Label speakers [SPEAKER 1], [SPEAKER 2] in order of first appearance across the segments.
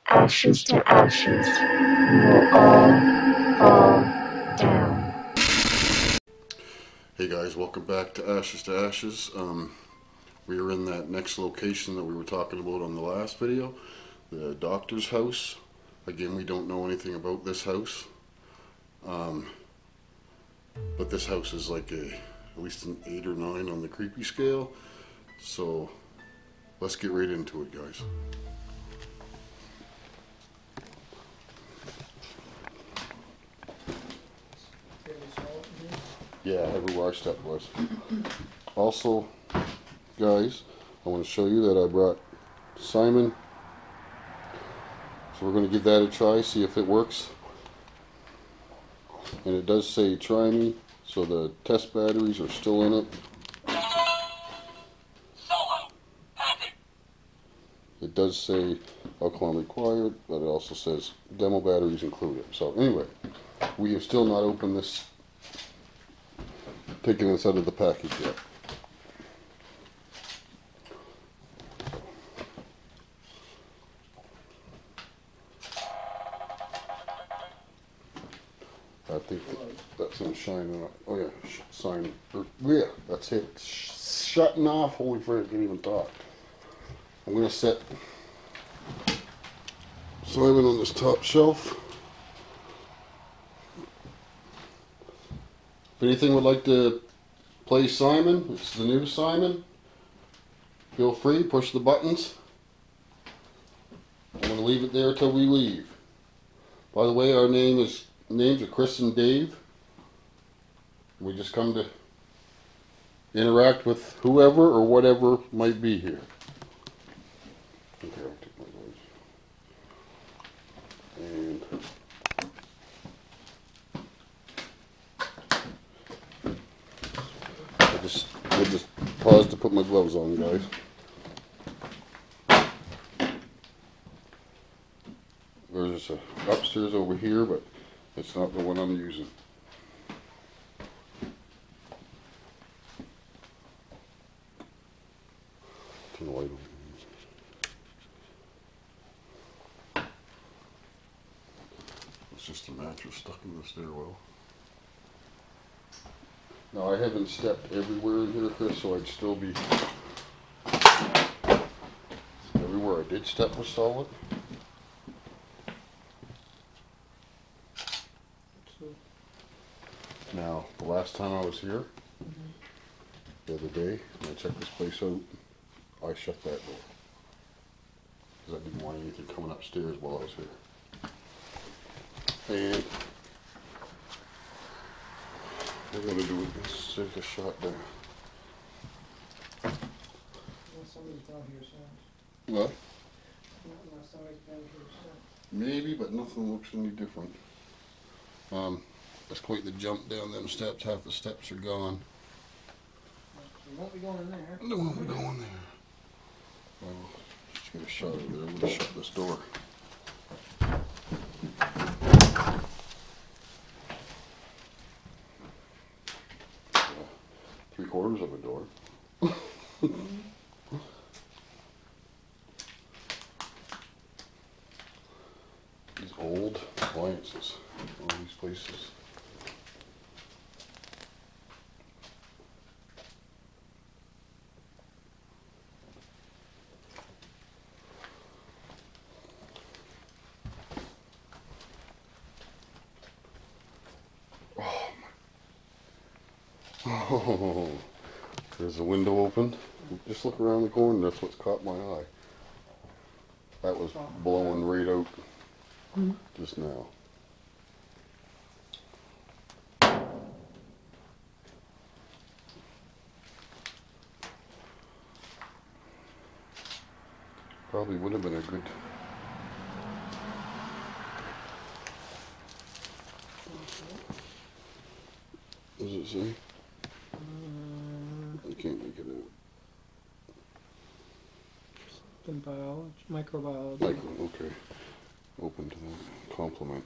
[SPEAKER 1] ashes to ashes, we will all fall down.
[SPEAKER 2] Hey guys, welcome back to Ashes to Ashes. We are in that next location that we were talking about on the last video, the doctor's house. Again, we don't know anything about this house, but this house is like at least an 8 or 9 on the creepy scale. So let's get right into it, guys. Yeah, everywhere I stepped was. Also, guys, I want to show you that I brought Simon. So we're going to give that a try, see if it works. And it does say try me, so the test batteries are still in it. It does say alcohol required, but it also says demo batteries included. So anyway, we have still not opened this, taken this out of the package yet. I think that's him shining up. Oh yeah, sign. Yeah, that's it. Shutting off. Holy frick, I can't even talk. I'm going to set Simon on this top shelf. If anything would like to play Simon, it's the new Simon. Feel free, push the buttons. I'm going to leave it there till we leave. By the way, our names are Chris and Dave. We just come to interact with whoever or whatever might be here. Okay, I'll take my gloves. And I just paused to put my gloves on, guys. There's a upstairs over here, but it's not the one I'm using. Turn the light on. It's just a mattress stuck in the stairwell. Now I haven't stepped everywhere in here, Chris, so I'd still be... Everywhere I did step was solid. Now, the last time I was here, the other day, when I checked this place out, I shut that door. Because I didn't want anything coming upstairs while I was here. And what we're going to do is take a shot there.
[SPEAKER 3] Somebody's down here since.
[SPEAKER 2] What?
[SPEAKER 3] Unless somebody's been here since.
[SPEAKER 2] Maybe, but nothing looks any different. That's quite the jump down them steps. Half the steps are gone.
[SPEAKER 3] We won't be going in there.
[SPEAKER 2] No, won't be going there. Well, just get a shot over there. I'm going to shut this door. Three-quarters of a door. These old appliances, all these places. Oh, there's a window open. Just look around the corner, that's what's caught my eye. That was blowing right out just now. Probably would have been a good... What does it say? I can't make it out.
[SPEAKER 3] In biology, microbiology.
[SPEAKER 2] Okay. Open to that. Compliment.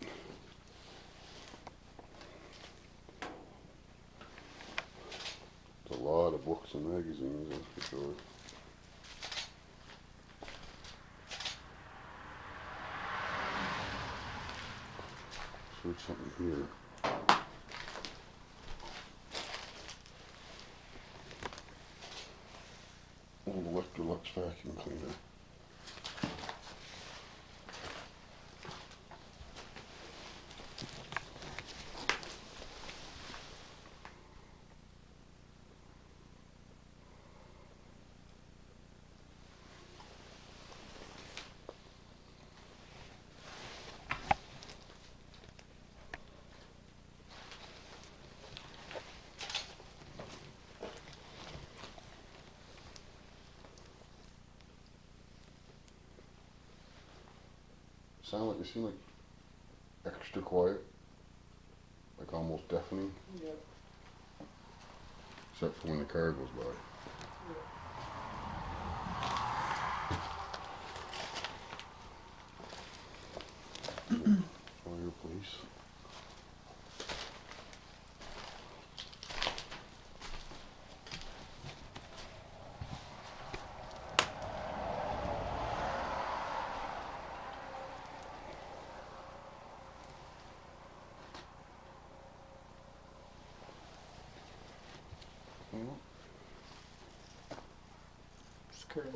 [SPEAKER 2] There's a lot of books and magazines, that's for sure. heard something here. Old Electrolux vacuum cleaner. It seemed like extra quiet, like almost deafening.
[SPEAKER 3] Yeah.
[SPEAKER 2] Except for when the car goes by. Fireplace.
[SPEAKER 3] Just current.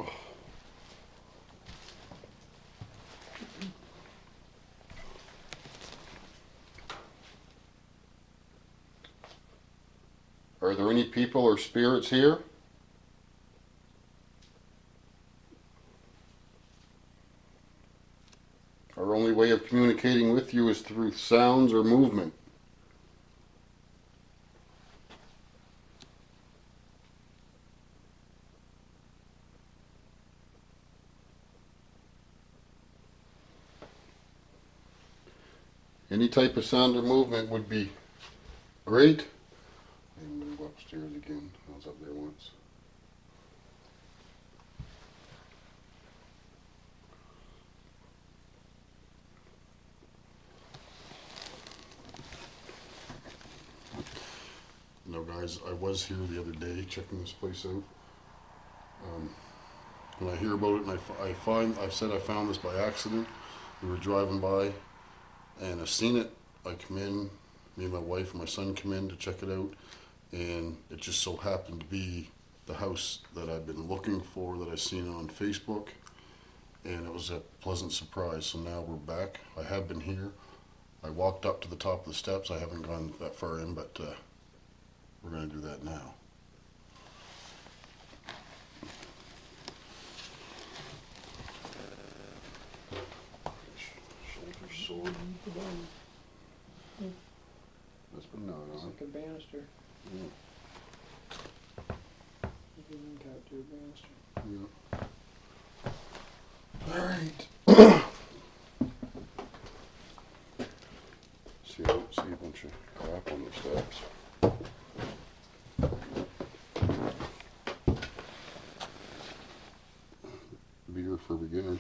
[SPEAKER 2] Are there any people or spirits here? Our only way of communicating with you is through sounds or movement. Any type of sound or movement would be great. Maybe we'll go upstairs again. I was up there once. No, guys, I was here the other day checking this place out. When I hear about it, and I said I found this by accident. We were driving by, and I seen it. I come in, me and my wife and my son come in to check it out, and it just so happened to be the house that I've been looking for, that I seen on Facebook, and it was a pleasant surprise. So now we're back. I have been here. I walked up to the top of the steps. I haven't gone that far in, but we're going to do that now. Shoulder sword. That's been known
[SPEAKER 3] It's
[SPEAKER 2] on.
[SPEAKER 3] like a banister.
[SPEAKER 2] Yeah.
[SPEAKER 3] You can link out to a banister.
[SPEAKER 2] Yeah. Alright. See, I don't see a bunch of crap on the steps. Beer for beginners.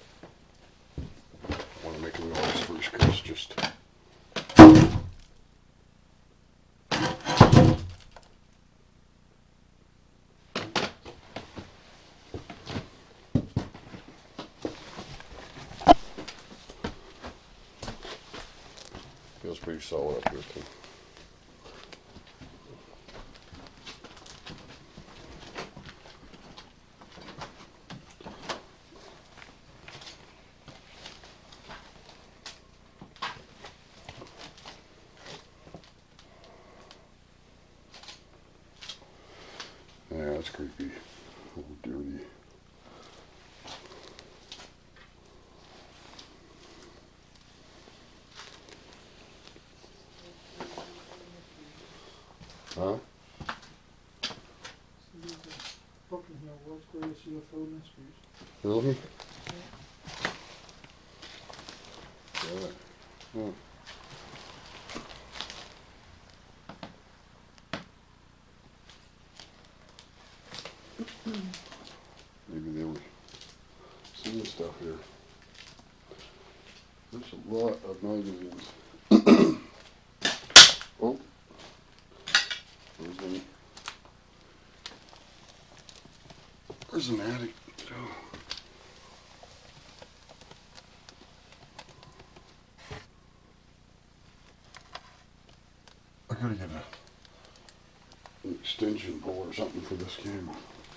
[SPEAKER 2] I want to make a noise first, Chris. Just. Feels pretty solid up here too. Yeah, that's creepy. Oh, dirty. Huh?
[SPEAKER 3] So these are Broken Hill, World's Greatest UFO Mysteries.
[SPEAKER 2] Really? Yeah. Yeah. Maybe they were seeing stuff here. There's a lot of magazines. Oh. There's an attic. Oh. order something for this camera.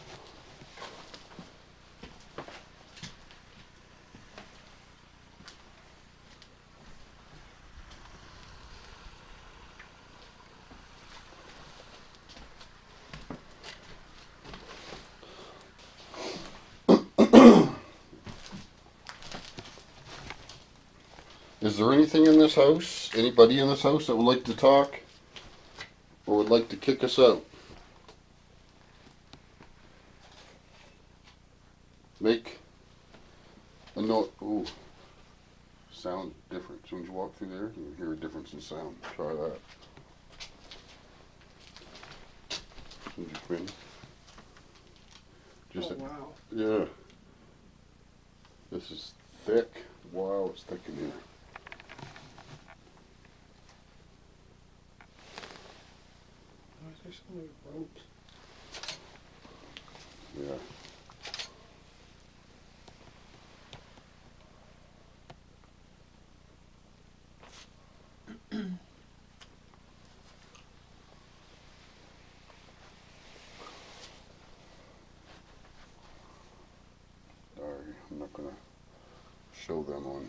[SPEAKER 2] Is there anything in this house, anybody in this house that would like to talk or would like to kick us out? Make a note. Ooh, sound different. As soon as you walk through there, you hear a difference in sound. Try that. As soon as you come in. Just
[SPEAKER 3] Oh, wow.
[SPEAKER 2] yeah. This is thick. Wow, it's thick in here.
[SPEAKER 3] Why is there so many ropes?
[SPEAKER 2] Yeah. Sorry, I'm not gonna show them on.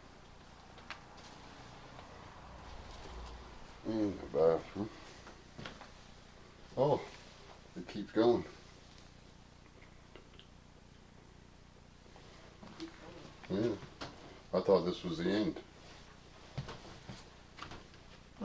[SPEAKER 2] In the bathroom. Oh, it keeps going. Yeah, I thought this was the end.
[SPEAKER 3] Huh.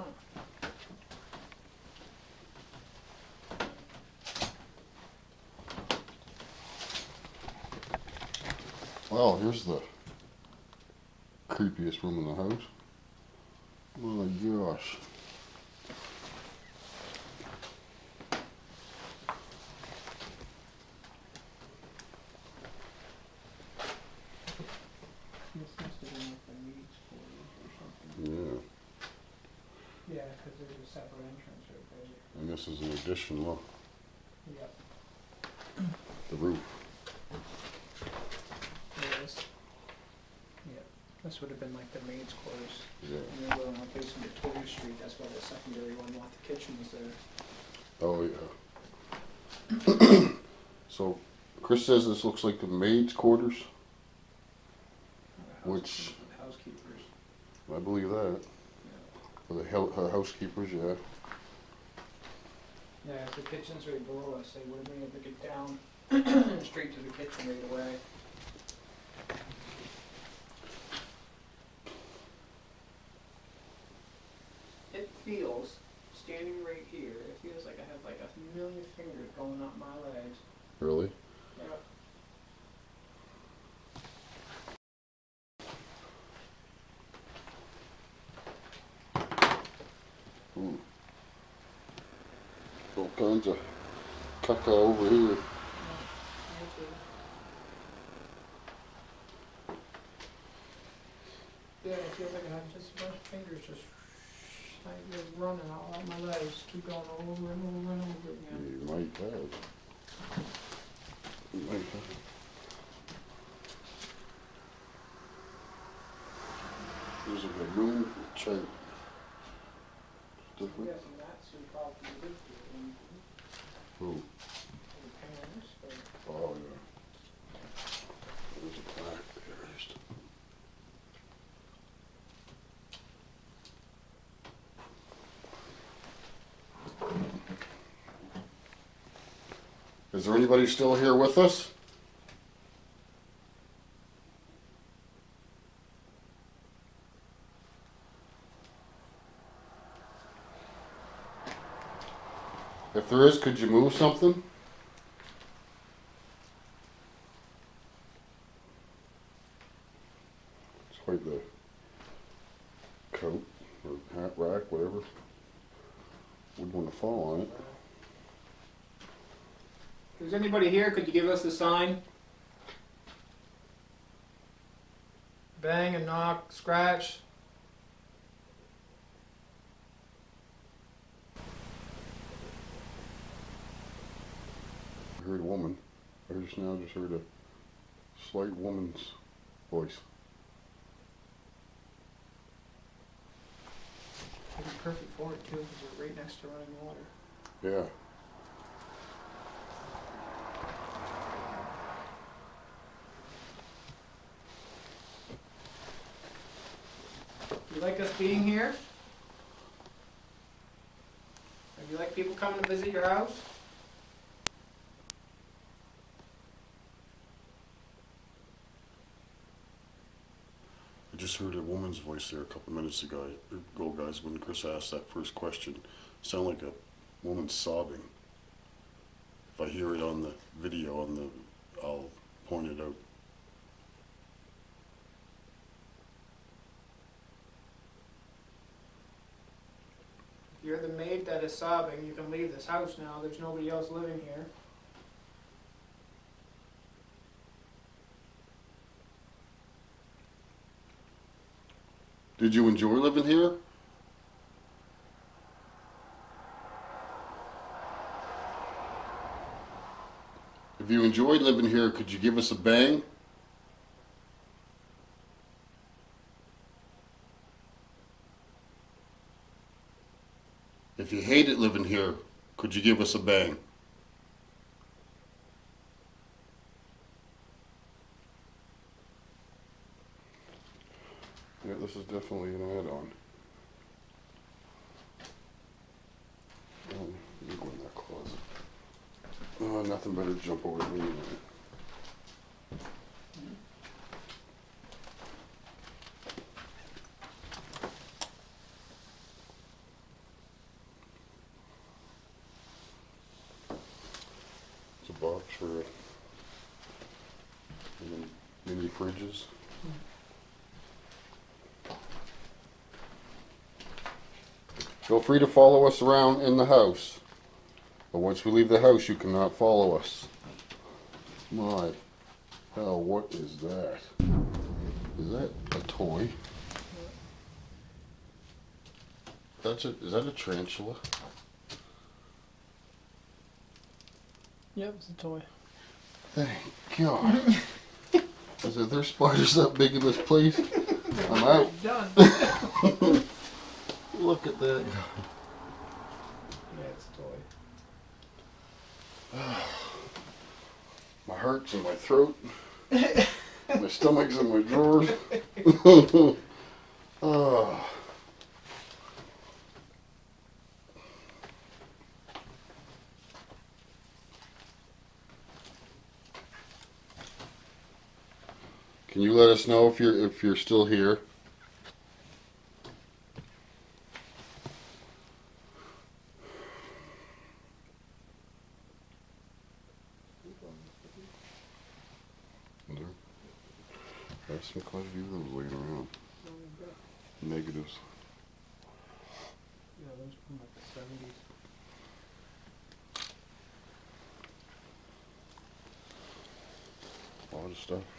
[SPEAKER 2] Well, here's the creepiest room in the house. Oh my gosh.
[SPEAKER 3] This must have been like the maid's quarters or something.
[SPEAKER 2] Yeah,
[SPEAKER 3] Yeah, because there's a separate entrance right there.
[SPEAKER 2] and this is an addition, look,
[SPEAKER 3] Yep.
[SPEAKER 2] the roof.
[SPEAKER 3] There it is. Yep. This would have been like the maid's quarters.
[SPEAKER 2] Yeah.
[SPEAKER 3] And then we're on facing Victoria Street. That's why the secondary one, not the kitchen, was there.
[SPEAKER 2] Oh yeah. So, Chris says this looks like the maid's quarters. Which-
[SPEAKER 3] Housekeepers.
[SPEAKER 2] I believe that. For the her housekeepers, yeah.
[SPEAKER 3] Yeah, if the kitchen's right below us, they would have been able to get down straight to the kitchen right away. It feels, standing right here, it feels like I have like a million fingers going up my legs.
[SPEAKER 2] Really?
[SPEAKER 3] Yep.
[SPEAKER 2] Ooh. All kinds of caca over here.
[SPEAKER 3] Yeah, it feels like I have just a bunch of fingers just like just running all up my legs, keep going over and over and over again.
[SPEAKER 2] You might have. You might have. There's like a room chart.
[SPEAKER 3] I'm
[SPEAKER 2] Different.
[SPEAKER 3] guessing that's who probably lived here.
[SPEAKER 2] Ooh.
[SPEAKER 3] The parents, but
[SPEAKER 2] Oh yeah. There's a plaque there. Just. Is there anybody still here with us? If there is, could you move something? It's quite the coat or hat rack, whatever. Wouldn't want to fall on it.
[SPEAKER 3] if there's anybody here, could you give us a sign? Bang and knock, scratch.
[SPEAKER 2] I heard a woman. I just now just heard a slight woman's voice.
[SPEAKER 3] It'd be perfect for it too, because we're right next to running water.
[SPEAKER 2] Yeah.
[SPEAKER 3] You like us being here? Or you like people coming to visit your house?
[SPEAKER 2] I just heard a woman's voice there a couple minutes ago, guys, when Chris asked that first question. It sounded like a woman sobbing. If I hear it on the video, I'll point it out.
[SPEAKER 3] If you're the maid that is sobbing, you can leave this house now. There's nobody else living here.
[SPEAKER 2] Did you enjoy living here? If you enjoyed living here, could you give us a bang? If you hated living here, could you give us a bang? Yeah, this is definitely an add-on. You go in that closet. Oh, nothing better to jump over me. It's a box for mini fridges. Feel free to follow us around in the house. But once we leave the house, you cannot follow us. My hell, what is that? Is that a toy? Is that a tarantula?
[SPEAKER 3] Yep, it's a toy.
[SPEAKER 2] Thank God. I said, there's spiders that big in this place. I'm out.
[SPEAKER 3] Done.
[SPEAKER 2] Look at that.
[SPEAKER 3] Yeah, it's a toy.
[SPEAKER 2] My heart's in my throat. My stomach's in my drawers. Oh. Can you let us know if you're still here? There's some quite a few of those laying around. Negatives.
[SPEAKER 3] Yeah, those from like the 70s.
[SPEAKER 2] A lot of stuff.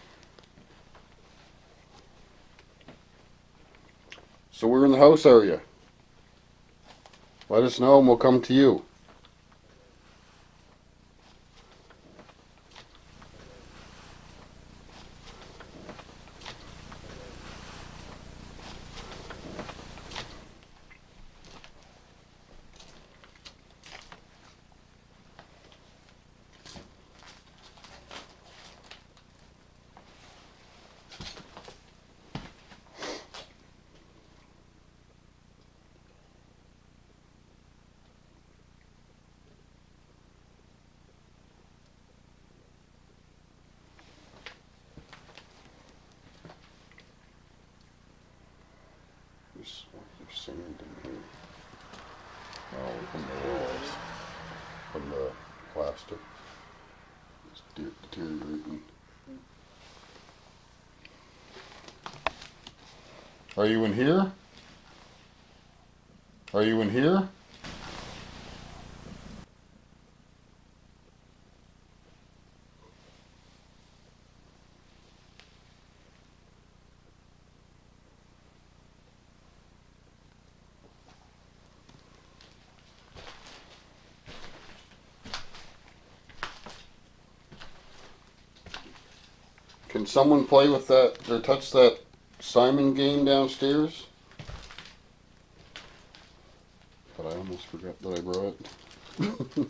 [SPEAKER 2] So we're in the house, are you? Let us know and we'll come to you. There's sand in here. Oh, from the walls. From the plaster. It's deteriorating. Are you in here? Are you in here? Can someone play with that or touch that Simon game downstairs? But I almost forgot that I brought it.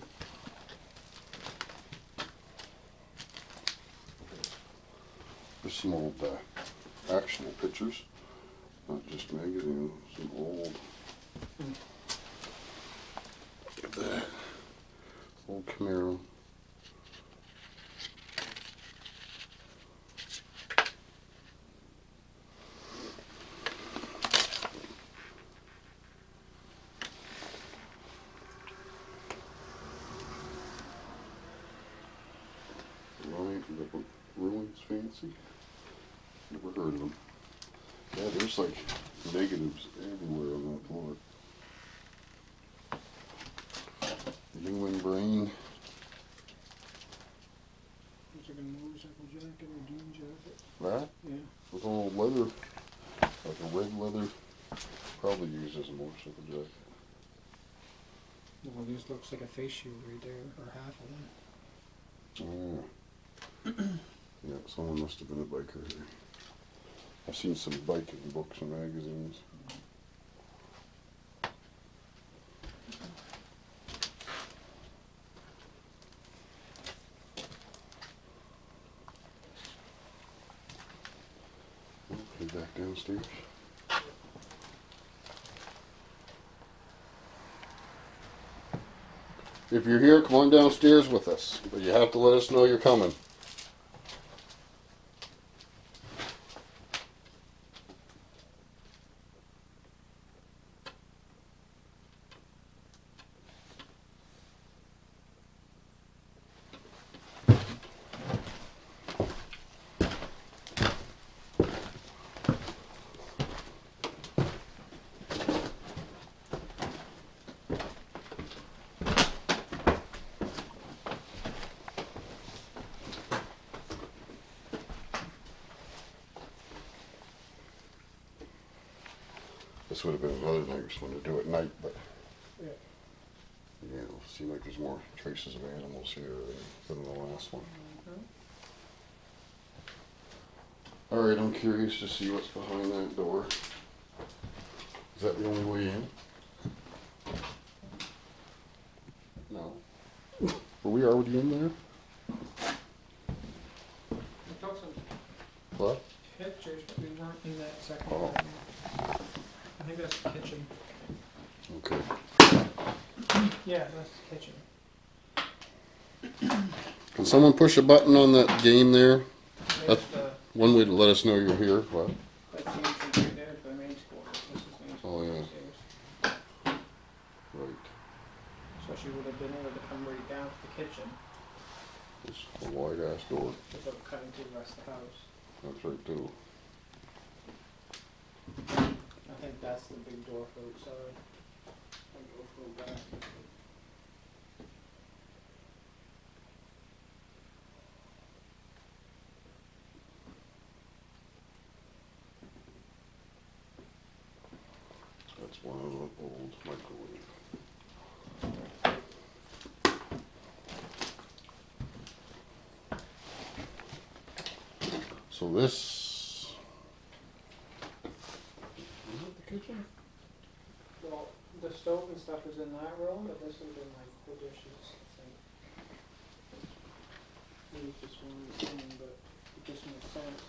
[SPEAKER 2] There's some old actual pictures. Not just magazines, some old. Look at that. Old Camaro. Ruins fancy. Never heard of them. Yeah, there's like negatives everywhere on that floor. Human brain.
[SPEAKER 3] Looks like a motorcycle jacket or jean jacket.
[SPEAKER 2] That?
[SPEAKER 3] Yeah.
[SPEAKER 2] With all leather, like a red leather, probably used as a motorcycle jacket.
[SPEAKER 3] Well, this looks like a face shield right there, or half of one.
[SPEAKER 2] Oh. Yeah, someone must have been a biker here. I've seen some biking books and magazines. Okay, back downstairs. If you're here, come on downstairs with us, but you have to let us know you're coming. This would have been another nice one to do at night, but
[SPEAKER 3] Yeah.
[SPEAKER 2] yeah, it'll seem like there's more traces of animals here than the last one. All right, I'm curious to see what's behind that door. Is that the only way in? No. Were we already in there?
[SPEAKER 3] We took some
[SPEAKER 2] What?
[SPEAKER 3] pictures, but we weren't in that second
[SPEAKER 2] Oh.
[SPEAKER 3] room. I think that's the kitchen.
[SPEAKER 2] Okay.
[SPEAKER 3] Yeah, that's the kitchen.
[SPEAKER 2] Can someone push a button on that game there?
[SPEAKER 3] There's the,
[SPEAKER 2] One way to let us know you're here. What?
[SPEAKER 3] that's the entrance right there to the main school. This is main school
[SPEAKER 2] Oh, yeah.
[SPEAKER 3] upstairs.
[SPEAKER 2] Right.
[SPEAKER 3] So she would have been able to come right down to the kitchen
[SPEAKER 2] It's a wide ass door.
[SPEAKER 3] without cutting through the rest of the house.
[SPEAKER 2] That's right too.
[SPEAKER 3] I think that's the big door for outside. I'll go for a back.
[SPEAKER 2] That's one of the old microwave. So this. Is it the kitchen?
[SPEAKER 3] Well, the stove and stuff is in that room, but this would have been like the dishes, I think. Maybe it's just one of the thing, but it just makes sense.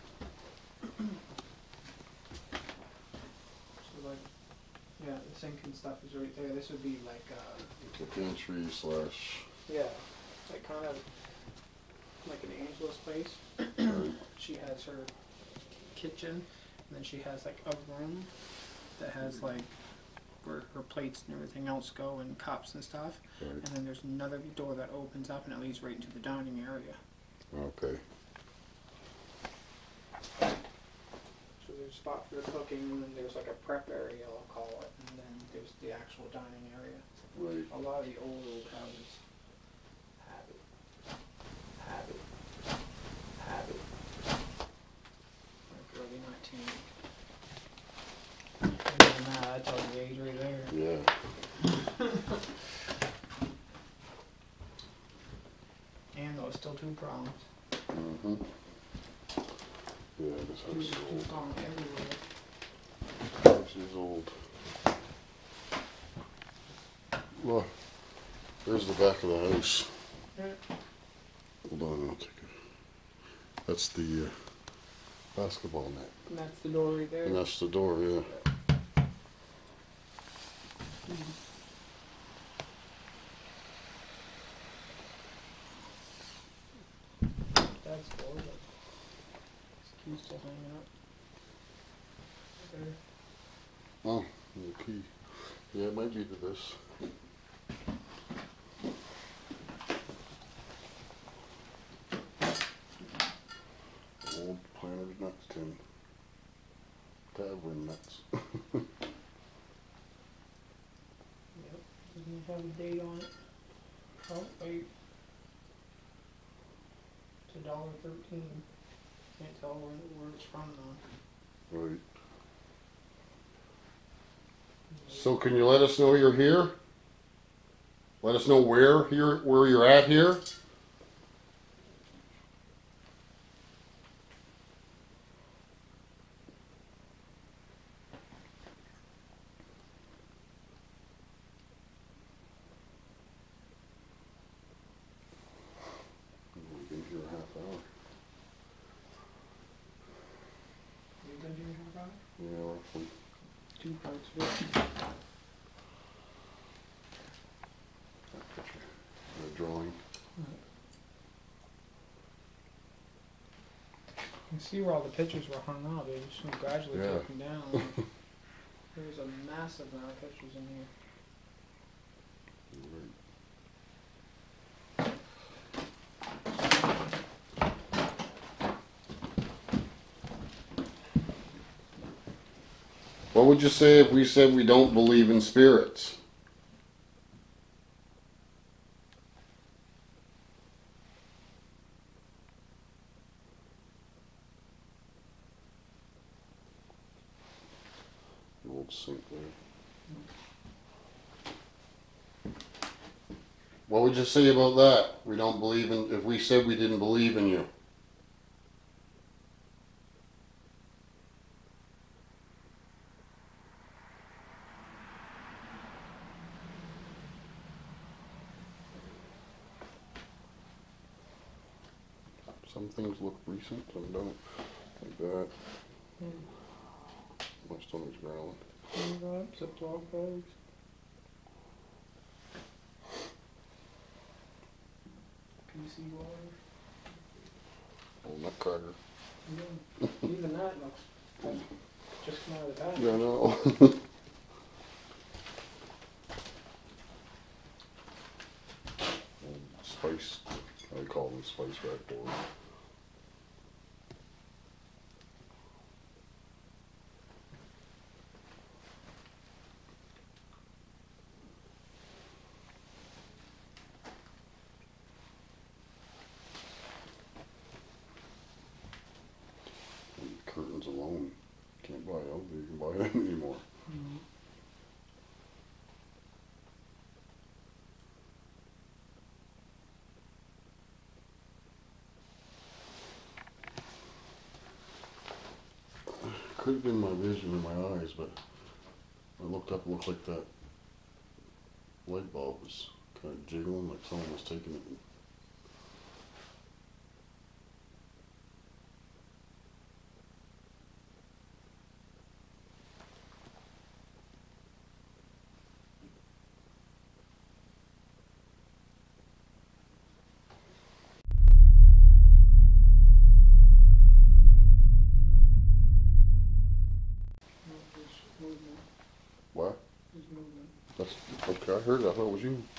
[SPEAKER 3] So like, yeah, the sink and stuff is right there. This would be like,
[SPEAKER 2] It's a pantry slash.
[SPEAKER 3] yeah, like kind of like an Angela's place.
[SPEAKER 2] Right.
[SPEAKER 3] She has her kitchen, and then she has like a room that has like where her plates and everything else go, and cups and stuff.
[SPEAKER 2] Right.
[SPEAKER 3] And then there's another door that opens up and it leads right into the dining area.
[SPEAKER 2] Okay.
[SPEAKER 3] So there's a spot for the cooking, and then there's like a prep area, I'll call it, and then there's the actual dining area.
[SPEAKER 2] Right.
[SPEAKER 3] A lot of the old houses have it. Have it. Have it. Like early 19. Other than that, that tells the age right there.
[SPEAKER 2] Yeah.
[SPEAKER 3] And those still two prongs.
[SPEAKER 2] Mm-hmm. Yeah, this
[SPEAKER 3] Two
[SPEAKER 2] house is old.
[SPEAKER 3] prong everywhere.
[SPEAKER 2] This is old. Well, there's the back of the house.
[SPEAKER 3] Yeah.
[SPEAKER 2] Hold on, I'll take it. That's the basketball net.
[SPEAKER 3] And that's the door right there.
[SPEAKER 2] And that's the door, yeah.
[SPEAKER 3] That's cool. This key's still hanging up. There.
[SPEAKER 2] Oh, the key. Yeah, it might be to this. Old Planter's Nuts tin. Tavern nuts.
[SPEAKER 3] Yep. Doesn't have a date on it. Oh, wait. It's $1.13. Can't tell where it's from though.
[SPEAKER 2] Right. So can you let us know you're here? Let us know where you're at here? We've been here a half hour.
[SPEAKER 3] You've been here a half hour?
[SPEAKER 2] Yeah, roughly.
[SPEAKER 3] 2 parts of it.
[SPEAKER 2] That picture. The drawing.
[SPEAKER 3] You can see where all the pictures were hung out. They just went gradually
[SPEAKER 2] Yeah.
[SPEAKER 3] taken down. There's a massive amount of pictures in here.
[SPEAKER 2] Right. What would you say if we said we don't believe in spirits? The old sink there. What would you say about that? We don't believe in, if we said we didn't believe in you. Some things look recent, some don't. Like that. My stomach's growling.
[SPEAKER 3] Zip 12 bags. PC water.
[SPEAKER 2] Oh, nutcracker.
[SPEAKER 3] Yeah. Even that looks like just come out of the bag.
[SPEAKER 2] Yeah, I know. Spice, I call them spice rack doors. Curtains alone. Can't buy them, you can buy them anymore.
[SPEAKER 3] Mm-hmm.
[SPEAKER 2] Could have been my vision in my eyes, but I looked up and looked like that light bulb was kind of jiggling, like someone was taking it.
[SPEAKER 3] There's movement.
[SPEAKER 2] What?
[SPEAKER 3] There's movement.
[SPEAKER 2] That's okay. I heard it. I thought it was you.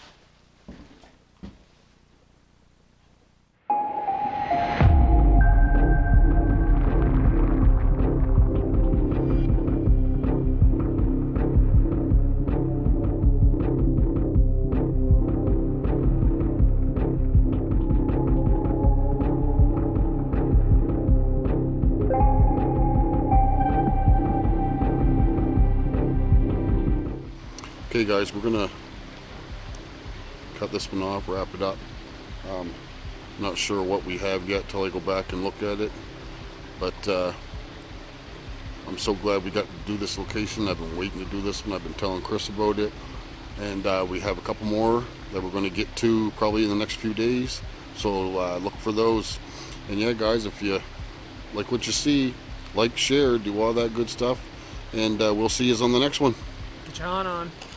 [SPEAKER 2] Okay guys, we're gonna cut this one off, wrap it up. Not sure what we have yet till I go back and look at it, but I'm so glad we got to do this location. I've been waiting to do this one. I've been telling Chris about it, and we have a couple more that we're going to get to probably in the next few days, so look for those. And yeah guys, if you like what you see, like, share, do all that good stuff, and we'll see you on the next one.
[SPEAKER 3] Get your on.